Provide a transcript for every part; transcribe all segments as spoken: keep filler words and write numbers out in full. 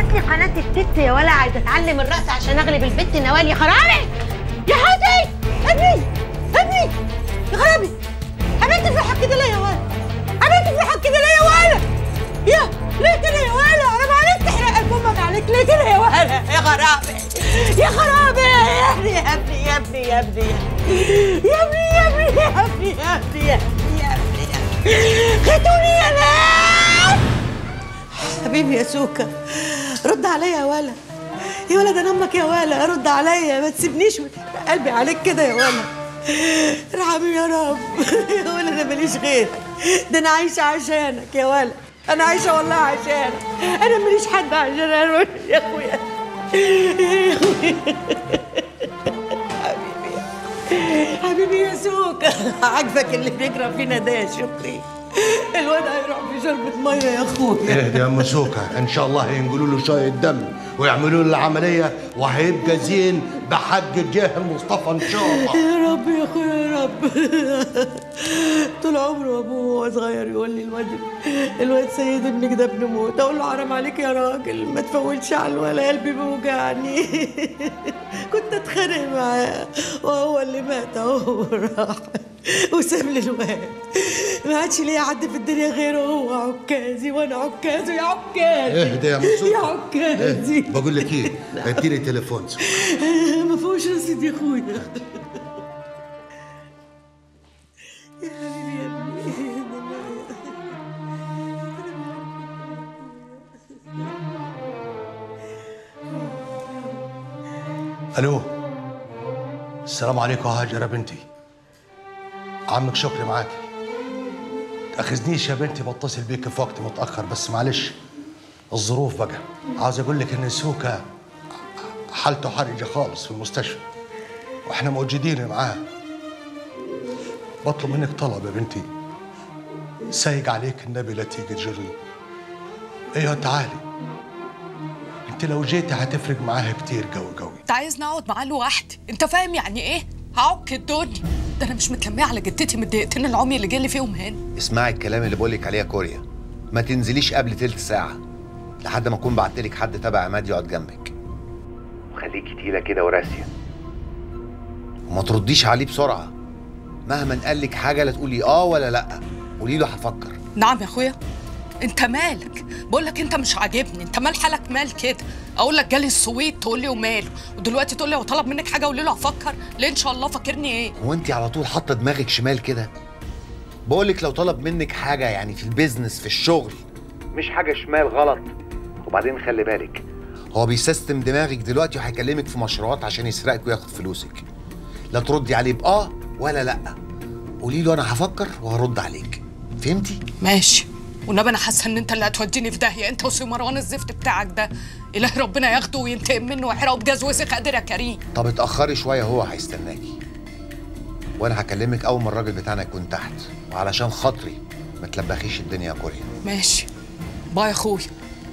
لي قناه الست يا ولا، عايزه اتعلم الرقص عشان اغلب البت نوال. يا خرابي يا حسين، ابني ابني يا خرابي. عملت في حق كده ليه يا ولا؟ عملت في حق كده ليه يا ولا؟ يا ليه كده يا ولا؟ انا معلش تحرق امك عليك ليه كده يا ولا؟ يا خرابي يا خرابي يا ابني يا ابني يا ابني يا ابني يا ابني يا ابني يا ابني يا ابني يا ابني يا ابني خدوني يا ناس. حبيبي يا سوكا رد عليا يا ولا. يا ولا ده انا امك يا ولا، رد عليا ما تسيبنيش وتحرق قلبي عليك كده يا ولا. ارحمني يا رب يا ولا، انا ماليش غيرك، ده انا عايشه عشانك يا ولا، انا عايشه والله عشانك، انا ماليش حد عشان انا يا اخويا يا اخويا. حبيبي حبيبي يا سوكا، عاجبك اللي بيجرى فينا ده يا شكري؟ الواد هيروح في شربة ميه يا اخويا. اهدى يا ام سوكا، ان شاء الله هينقلوا له شويه دم ويعملوا له العمليه وهيبقى زين بحق جاه المصطفى ان شاء الله. يا رب يا اخويا يا رب. طول عمره ابوه وهو صغير يقول لي الواد الواد سيد ابنك ده ابن موت، اقول له حرام عليك يا راجل ما تفولش على الولا، قلبي بيوجعني. كنت اتخانق معاه وهو اللي مات اهو راح وساب لي الواد، ما عادش ليا حد في الدنيا غيره، هو عكازي وانا عكازي يا عكازي. اهدى يا ام سوكا يا عكازي. اه. بقول لك ايه، اديني تليفون ما فيهوش رصيد يا اخويا. يا حبيبي يا ابني. الو، السلام عليكم يا هاجر يا بنتي، عمك شكري معاكي. تاخذنيش يا بنتي، بتصل بيك في وقت متاخر بس معلش الظروف بقى. عاوز اقول لك ان سوكا حالته حرجه خالص في المستشفى واحنا موجودين معاه. بطلب منك طلب يا بنتي، سايق عليك النبي لا تيجي تجري. ايوه تعالي، انت لو جيتي هتفرق معاها كتير قوي قوي. انت عايزني اقعد معاه لوحدي؟ انت فاهم يعني ايه؟ هعك الدنيا. ده انا مش متلميه على جدتي من الدقيقتين العمي اللي جالي فيهم هنا. اسمعي الكلام اللي بقولك عليه يا كوريا، ما تنزليش قبل تلت ساعه لحد ما اكون بعتلك حد تبع عماد يقعد جنبك، وخليكي تقيله كده وراسيه وما ترديش عليه بسرعه. مهما قالك حاجه لا تقولي اه ولا لا، قولي له هفكر. نعم يا اخويا. انت مالك؟ بقول لك انت مش عاجبني، انت مال حالك مال كده؟ اقول لك جالي السويت تقول لي وماله، ودلوقتي تقول لي هو طلب منك حاجه قولي له هفكر. ليه ان شاء الله فاكرني ايه؟ هو انت على طول حاطه دماغك شمال كده؟ بقول لك لو طلب منك حاجه يعني في البيزنس في الشغل مش حاجه شمال غلط. وبعدين خلي بالك هو بيسيستم دماغك دلوقتي وهيكلمك في مشروعات عشان يسرقك وياخد فلوسك. لا تردي عليه باه ولا لا، قولي له انا هفكر وهرد عليك. فهمتي؟ ماشي. والنبي انا حاسه ان انت اللي هتوديني في داهيه، انت وسي مروان الزفت بتاعك ده. اله ربنا ياخده وينتقم منه ويحرقه بجاز وسخ. قادر يا كريم. طب اتاخري شويه، هو هيستناكي وانا هكلمك اول ما الراجل بتاعنا يكون تحت، وعلشان خاطري ما تلبخيش الدنيا يا كوريا. ماشي. باي يا اخويا.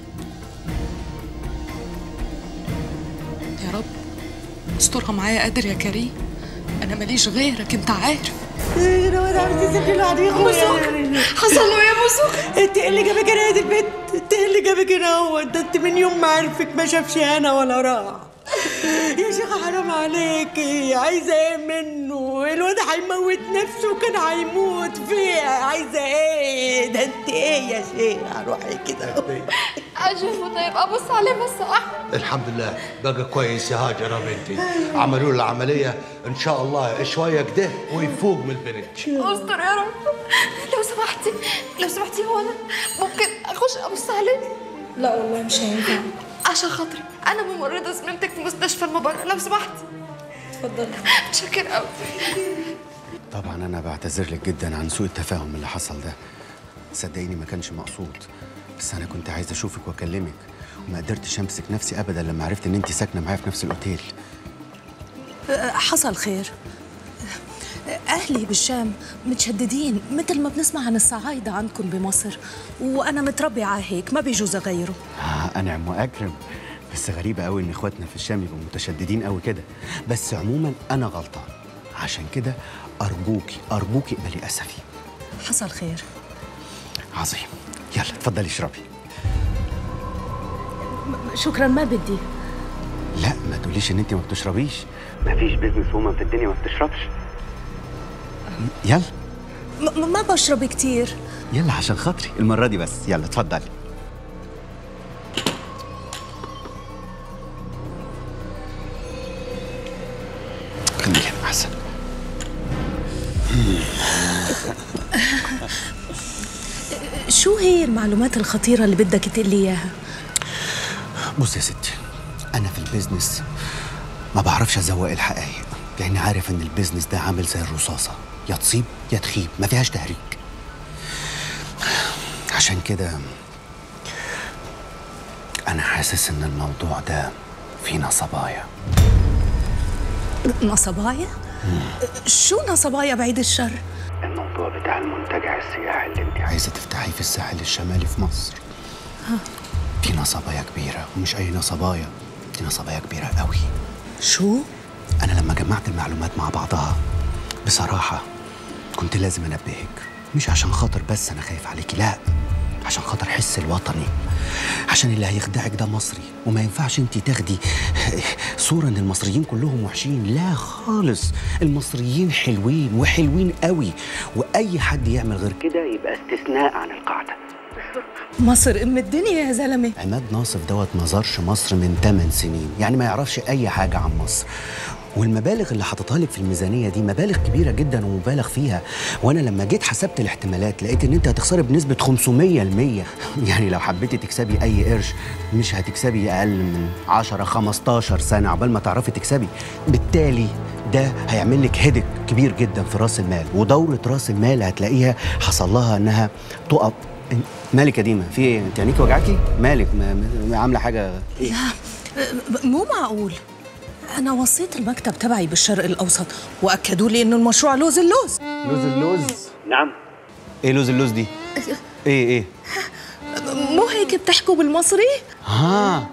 يا رب استرها معايا قادر يا كريم، انا ماليش غيرك انت عارف. انا وانا عملت تسيبني لوحدي يا اخويا. حصل له ايه يا مسوخ؟ انت ايه اللي جابك هنا يا دي البنت؟ انت ايه اللي جابك هنا؟ هو ده انت من يوم ما عرفك ما شافش انا ولا راح. يا شيخة حرام عليكي، عايزة ايه منه؟ الواد هيموت نفسه وكان هيموت فيها، عايزة ايه؟ ده انت ايه يا شيخة؟ روحي كده. اشوفه طيب ابص عليه بس واحد. الحمد لله بقى كويس يا هاجر يا بنتي، عملوا له العمليه ان شاء الله شويه كده ويفوق من البنت. استر يا رب. لو سمحتي لو سمحتي هو انا ممكن اخش ابص عليه؟ لا والله مش هينفع. عشان خاطري انا ممرضه زميلتك في مستشفى المبرة، لو سمحتي. اتفضلي. متشكر قوي. طبعا انا بعتذر لك جدا عن سوء التفاهم اللي حصل ده، صدقيني ما كانش مقصود، بس انا كنت عايز اشوفك واكلمك وما قدرتش امسك نفسي ابدا لما عرفت ان انت ساكنه معايا في نفس الاوتيل. حصل خير. اهلي بالشام متشددين مثل ما بنسمع عن الصعايده عندكم بمصر، وانا متربيه على هيك ما بيجوز اغيره. آه انعم واكرم، بس غريبه قوي ان اخواتنا في الشام يبقوا متشددين قوي كده، بس عموما انا غلطان، عشان كده ارجوكي ارجوكي اقبلي اسفي. حصل خير. عظيم. يلا اتفضلي اشربي. شكرا ما بدي. لا ما تقوليش ان انت ما بتشربيش. مفيش بيزنس وومن في الدنيا ما بتشربش. يلا. م ما بشرب كتير. يلا عشان خاطري المرة دي بس، يلا اتفضلي. خليك هنا أحسن. شو هي المعلومات الخطيرة اللي بدك تقلي إياها؟ بص يا ستي، أنا في البيزنس ما بعرفش أزوق الحقائق، لأني عارف إن البيزنس ده عامل زي الرصاصة، يا تصيب يا تخيب، ما فيهاش تهريج. عشان كده أنا حاسس إن الموضوع ده فيه نصبايا. نصبايا؟ شو نصبايا بعيد الشر؟ الموضوع بتاع المنتجع السياحي اللي انت عايزة تفتحيه في الساحل الشمالي في مصر. ها. في نصبايا كبيرة، ومش أي نصبايا، دي نصبايا كبيرة قوي. شو؟ أنا لما جمعت المعلومات مع بعضها بصراحة كنت لازم أنبهك، مش عشان خاطر بس أنا خايف عليكي، لا، عشان خاطر حس الوطني، عشان اللي هيخدعك ده مصري، وما ينفعش انت تاخدي صورة ان المصريين كلهم وحشين، لا خالص، المصريين حلوين وحلوين قوي، واي حد يعمل غير كده يبقى استثناء عن القاعدة. مصر ام الدنيا يا زلمة. عماد ناصف دوت ما زارش مصر من ثمان سنين، يعني ما يعرفش اي حاجة عن مصر. والمبالغ اللي حاططها لك في الميزانيه دي مبالغ كبيره جدا ومبالغ فيها، وانا لما جيت حسبت الاحتمالات لقيت ان انت هتخسري بنسبه خمسمية بالمية. يعني لو حبيتي تكسبي اي قرش مش هتكسبي اقل من عشرة خمستاشر سنه عقبال ما تعرفي تكسبي. بالتالي ده هيعمل لك هدك كبير جدا في راس المال، ودوره راس المال هتلاقيها حصل لها انها تقف. مالك يا ديما؟ في ايه؟ انت عينيكي وجعاكي؟ مالك؟ عامله حاجه؟ لا مو معقول. أنا وصيت المكتب تبعي بالشرق الأوسط وأكدوا لي إنه المشروع لوز اللوز. لوز اللوز؟ نعم. إيه لوز اللوز دي؟ إيه إيه؟ مو هيك بتحكوا بالمصري؟ ها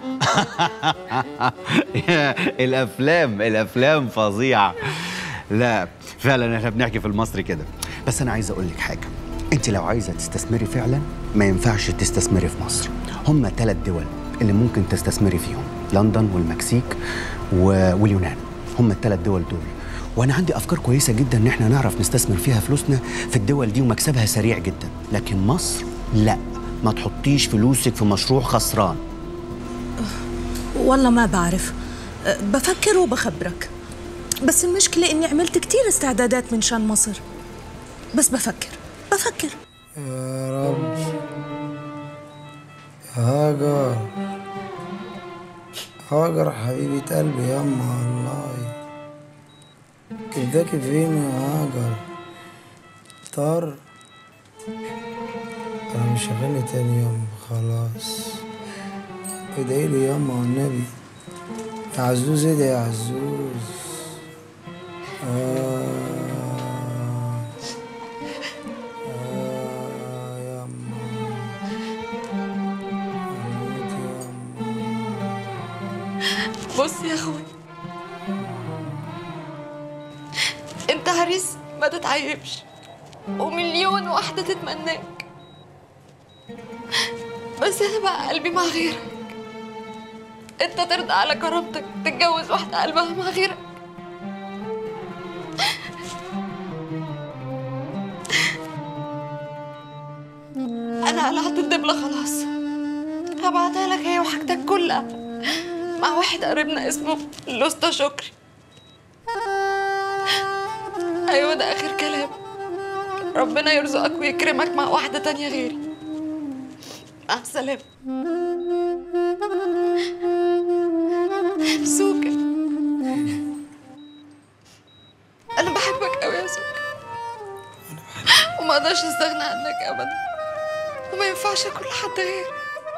الأفلام الأفلام فظيعة. لا فعلا إحنا بنحكي في المصري كده. بس أنا عايز أقول لك حاجة، أنت لو عايزة تستثمري فعلا ما ينفعش تستثمري في مصر. هم ثلاث دول اللي ممكن تستثمري فيهم، لندن والمكسيك واليونان، هم الثلاث دول دول. وانا عندي افكار كويسه جدا ان احنا نعرف نستثمر فيها فلوسنا في الدول دي ومكسبها سريع جدا، لكن مصر لا، ما تحطيش فلوسك في مشروع خسران. والله ما بعرف، بفكر وبخبرك، بس المشكله اني عملت كتير استعدادات من شان مصر، بس بفكر بفكر. يا رب يا هاجر، هاجر حبيبة قلبي يما، والله كبداكي فين يا هاجر؟ طار انا مش هغني تاني يما، خلاص ادعيلي يما والنبي. يا عزوز ادعي يا عزوز. آه آه يما بص يا اخوي، انت عريس ما تتعيبش، ومليون واحدة تتمناك، بس انا بقى قلبي مع غيرك. انت ترضى على كرامتك تتجوز واحدة قلبها مع غيرك؟ انا قلعت الدبلة خلاص، هبعتها لك هي وحاجتك كلها مع واحد قريبنا اسمه الأسطى شكري. أيوة ده آخر كلام، ربنا يرزقك ويكرمك مع واحدة تانية غيري. مع السلامة. سوكا، أنا بحبك أوي يا سوكا، وما أقدرش أستغنى عنك أبدا، وما ينفعش أكون لحد غيرك.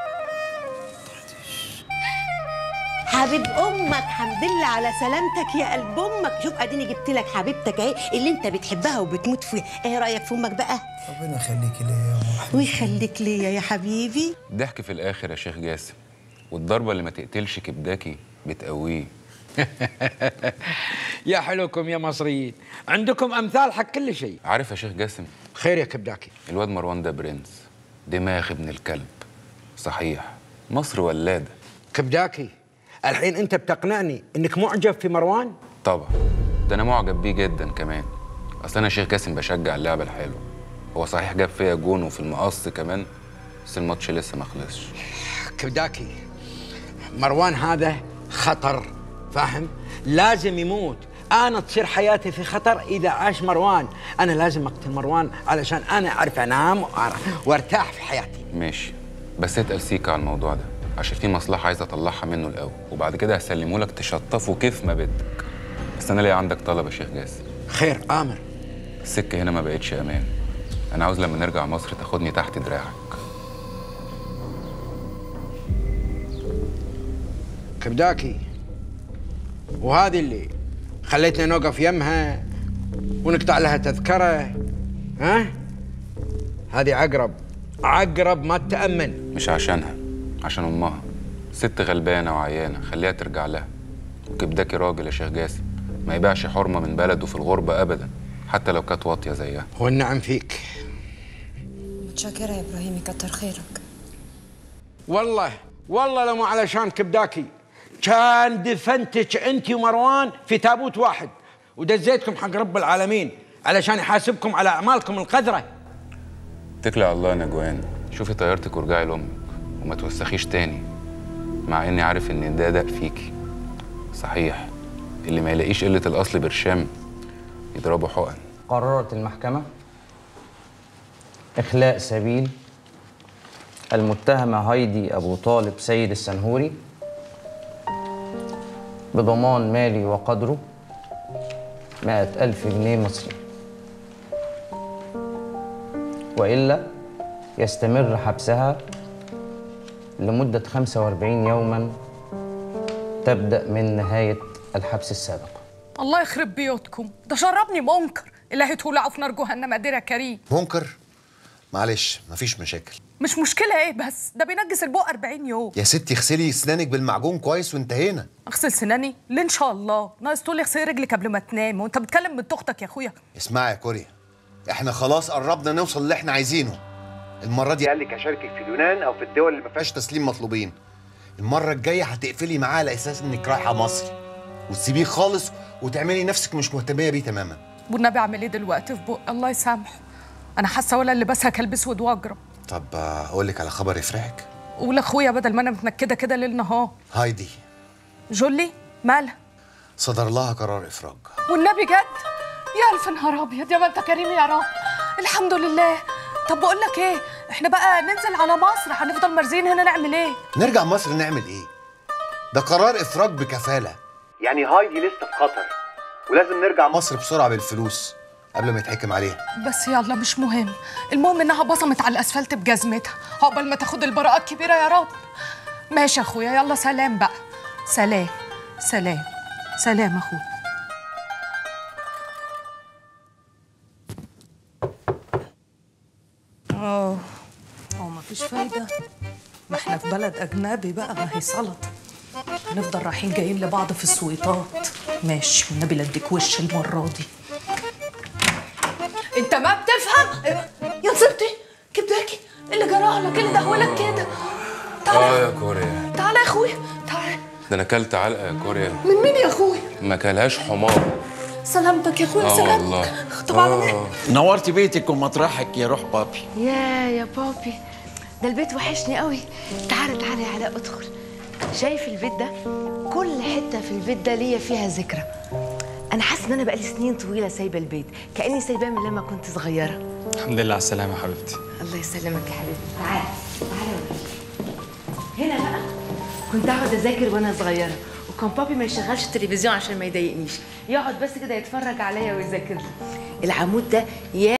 حبيب امك، حمد لله على سلامتك يا قلب امك. شوف اديني جبت لك حبيبتك اهي اللي انت بتحبها وبتموت فيها. ايه رايك في امك بقى؟ ربنا يخليكي ليا يا ام. ويخليك ليا يا حبيبي. ضحك في الاخر يا شيخ جاسم، والضربه اللي ما تقتلش كبداكي بتقويه. يا حلوكم يا مصريين، عندكم امثال حق كل شيء. عارف يا شيخ جاسم، خير يا كبداكي، الواد مروان ده برنس، دماغ ابن الكلب. صحيح مصر ولاده، كبداكي، الحين انت بتقنعني انك معجب في مروان؟ طبعا، ده انا معجب بيه جدا كمان. اصل انا شيخ جاسم بشجع اللعبه الحلوه. هو صحيح جاب فيا جون وفي المقص كمان، بس الماتش لسه ما خلصش. كبداكي، مروان هذا خطر، فاهم؟ لازم يموت. انا تصير حياتي في خطر اذا عاش مروان. انا لازم اقتل مروان علشان انا اعرف انام وارتاح في حياتي. ماشي، بس اتقل سيكا على الموضوع ده، عشان في مصلحه عايز اطلعها منه الاول، وبعد كده هسلمه لك تشطفه كيف ما بدك. بس انا ليا عندك طلب يا شيخ جاسم. خير، امر. السكه هنا ما بقتش امان. انا عاوز لما نرجع مصر تاخدني تحت دراعك. كبداكي، وهذه اللي خليتنا نوقف يمها ونقطع لها تذكره، ها؟ هذه عقرب، عقرب ما تتأمن. مش عشانها، عشان امها. ست غلبانه وعيانه، خليها ترجع لها. وكبداكي راجل يا شيخ جاسم، ما يبيعش حرمه من بلده في الغربه ابدا، حتى لو كانت واطيه زيها. والنعم فيك. متشكرة يا ابراهيم، كتر خيرك. والله والله لو ما علشان كبداكي كان دفنتك انت ومروان في تابوت واحد ودزيتكم حق رب العالمين علشان يحاسبكم على اعمالكم القذره. اتكلي على الله يا نجوان، شوفي طيارتك وارجعي لامك وما توسخيش تاني، مع اني عارف ان ده دق فيكي. صحيح، اللي ما يلاقيش قله الاصل برشام يضربه حقن. قررت المحكمه اخلاء سبيل المتهمه هايدي ابو طالب سيد السنهوري بضمان مالي وقدره مائة ألف جنيه مصري، وإلا يستمر حبسها لمدة خمسة وأربعين يوماً تبدأ من نهاية الحبس السابق. الله يخرب بيوتكم، ده شربني منكر. إلهي تولعوا في نار جهنم قادر يا كريم. منكر؟ معلش مفيش مشاكل. مش مشكلة ايه بس؟ ده بينجس البق أربعين يوم. يا ستي اغسلي اسنانك بالمعجون كويس وانتهينا. اغسل سناني؟ ليه ان شاء الله؟ ناقص تقول لي اغسلي رجلك قبل ما تنام، وانت بتكلم بنت اختك يا اخويا. اسمعي يا كوريا، احنا خلاص قربنا نوصل اللي احنا عايزينه. المرة دي قال لك هشاركك في اليونان او في الدول اللي ما فيهاش تسليم مطلوبين. المرة الجاية هتقفلي معاه على اساس انك رايحة مصر وتسيبيه خالص وتعملي نفسك مش مهتمية بيه تماما. والنبي اعمل ايه دلوقتي في بق؟ الله يسامحه. انا حاسه ولا اللي بسها كلب اسود واجرب. طب اقول لك على خبر يفرحك. قول اخويا بدل ما انا متنكده كده ليل نهار. هايدي جولي مالها؟ صدر لها قرار افراج. والنبي جد؟ يا الف نهار ابيض، يا ما انت كريم يا رب. الحمد لله. طب بقول لك ايه، احنا بقى ننزل على مصر؟ هنفضل مرزين هنا نعمل ايه؟ نرجع مصر نعمل ايه؟ ده قرار افراج بكفاله. يعني هايدي لسه في خطر ولازم نرجع مصر بسرعه بالفلوس قبل ما يتحكم عليها. بس يلا مش مهم، المهم انها بصمت على الاسفلت بجزمتها عقبال ما تاخد البراءه الكبيره يا رب. ماشي يا اخويا، يلا سلام بقى. سلام سلام سلام اخويا. اه اه مفيش فايده، ما احنا في بلد اجنبي بقى، ما هي سلطه. هنفضل رايحين جايين لبعض في السويطات. ماشي، والنبي لا اديك وش المره دي. انت ما بتفهم يا نصيبتي. كبداكي اللي جرالك، اللي دهولك كده؟ تعالى. اه يا كوريا، تعالى يا اخويا تعالى. ده انا اكلت علقه يا كوريا. من مين يا اخويا؟ ما كلهاش حمار. سلامتك يا اخويا. اه سلامتك. والله. طب على مين؟ نورتي بيتك ومطرحك يا روح بابي. يا يا بابي، ده البيت وحشني قوي. تعالى تعالى يا علاء ادخل. شايف البيت ده؟ كل حته في البيت ده ليا فيها ذكرى. انا حاسه ان انا بقالي سنين طويله سايبه البيت، كاني سايباه من لما كنت صغيره. الحمد لله على السلامه يا حبيبتي. الله يسلمك يا حبيبي. تعالى تعالى يا ولد. هنا بقى كنت اقعد اذاكر وانا صغيره، وكان بابي ما يشغلش التلفزيون عشان ما يضايقنيش، يقعد بس كده يتفرج عليا ويذاكر لي. العمود ده يا